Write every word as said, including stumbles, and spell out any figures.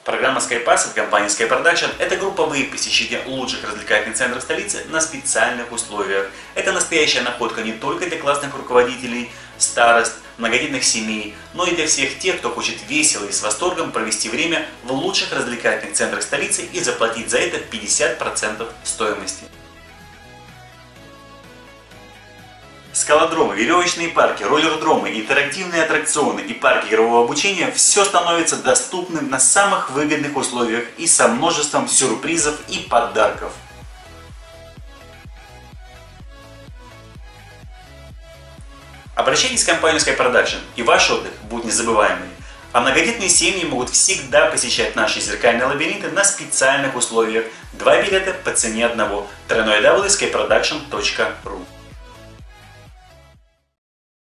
Программа SkyPass от компании Sky Production – это групповые посещения лучших развлекательных центров столицы на специальных условиях. Это настоящая находка не только для классных руководителей, старост, многодетных семей, но и для всех тех, кто хочет весело и с восторгом провести время в лучших развлекательных центрах столицы и заплатить за это пятьдесят процентов стоимости. Скалодромы, веревочные парки, роллердромы, интерактивные аттракционы и парки игрового обучения – все становится доступным на самых выгодных условиях и со множеством сюрпризов и подарков. Обращайтесь в компанию Sky Production, и ваш отдых будет незабываемый. А многодетные семьи могут всегда посещать наши зеркальные лабиринты на специальных условиях. Два билета по цене одного. дабл ю дабл ю дабл ю точка sky production точка ру